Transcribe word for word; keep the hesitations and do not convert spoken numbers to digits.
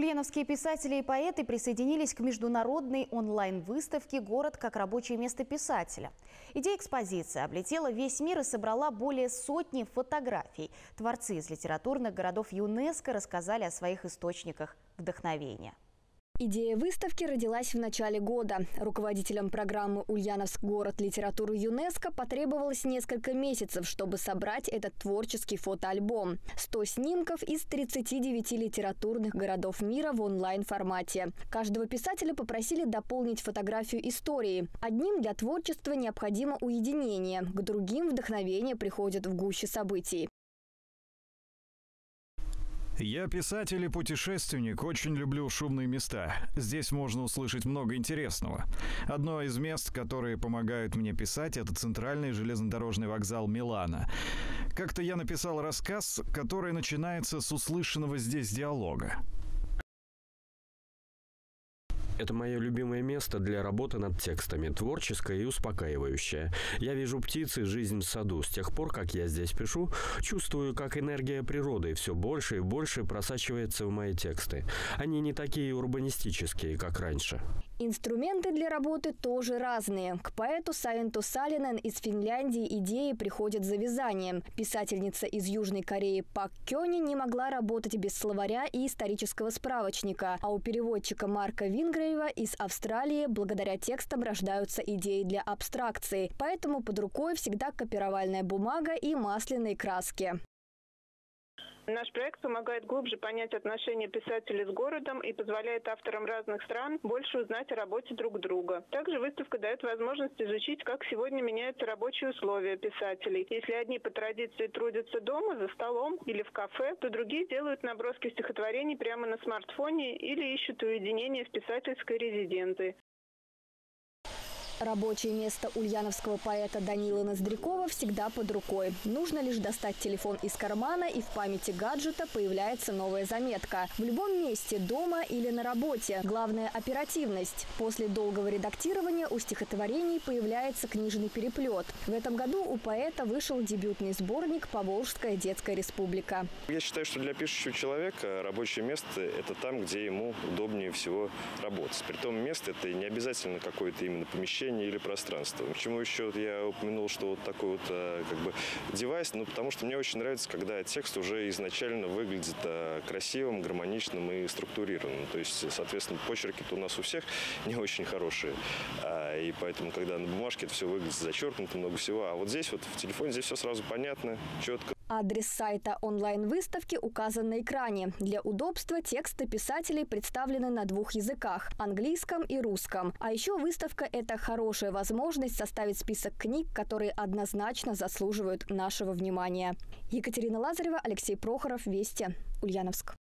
Ульяновские писатели и поэты присоединились к международной онлайн-выставке «Город как рабочее место писателя». Идея экспозиции облетела весь мир и собрала более сотни фотографий. Творцы из литературных городов ЮНЕСКО рассказали о своих источниках вдохновения. Идея выставки родилась в начале года. Руководителям программы «Ульяновск. Город литературы ЮНЕСКО» потребовалось несколько месяцев, чтобы собрать этот творческий фотоальбом. сто снимков из тридцати девяти литературных городов мира в онлайн-формате. Каждого писателя попросили дополнить фотографию истории. Одним для творчества необходимо уединение, к другим вдохновение приходит в гуще событий. Я писатель и путешественник, очень люблю шумные места. Здесь можно услышать много интересного. Одно из мест, которые помогают мне писать, это центральный железнодорожный вокзал Милана. Как-то я написал рассказ, который начинается с услышанного здесь диалога. Это мое любимое место для работы над текстами, творческое и успокаивающее. Я вижу птицы, жизнь в саду. С тех пор, как я здесь пишу, чувствую, как энергия природы все больше и больше просачивается в мои тексты. Они не такие урбанистические, как раньше. Инструменты для работы тоже разные. К поэту Саенту Салинен из Финляндии идеи приходят за вязанием. Писательница из Южной Кореи Пак Кёни не могла работать без словаря и исторического справочника. А у переводчика Марка Вингрейва из Австралии благодаря текстам рождаются идеи для абстракции. Поэтому под рукой всегда копировальная бумага и масляные краски. Наш проект помогает глубже понять отношения писателей с городом и позволяет авторам разных стран больше узнать о работе друг друга. Также выставка дает возможность изучить, как сегодня меняются рабочие условия писателей. Если одни по традиции трудятся дома, за столом или в кафе, то другие делают наброски стихотворений прямо на смартфоне или ищут уединение в писательской резиденции. Рабочее место ульяновского поэта Данила Ноздрякова всегда под рукой. Нужно лишь достать телефон из кармана, и в памяти гаджета появляется новая заметка. В любом месте, дома или на работе. Главное – оперативность. После долгого редактирования у стихотворений появляется книжный переплет. В этом году у поэта вышел дебютный сборник «Поволжская детская республика». Я считаю, что для пишущего человека рабочее место – это там, где ему удобнее всего работать. Притом место – это не обязательно какое-то именно помещение или пространство. Почему еще я упомянул, что вот такой вот как бы девайс? Ну, потому что мне очень нравится, когда текст уже изначально выглядит красивым, гармоничным и структурированным. То есть, соответственно, почерки-то у нас у всех не очень хорошие. И поэтому, когда на бумажке это все выглядит зачеркнуто, много всего. А вот здесь вот в телефоне здесь все сразу понятно, четко. Адрес сайта онлайн-выставки указан на экране. Для удобства тексты писателей представлены на двух языках – английском и русском. А еще выставка – это хорошая возможность составить список книг, которые однозначно заслуживают нашего внимания. Екатерина Лазарева, Алексей Прохоров, Вести, Ульяновск.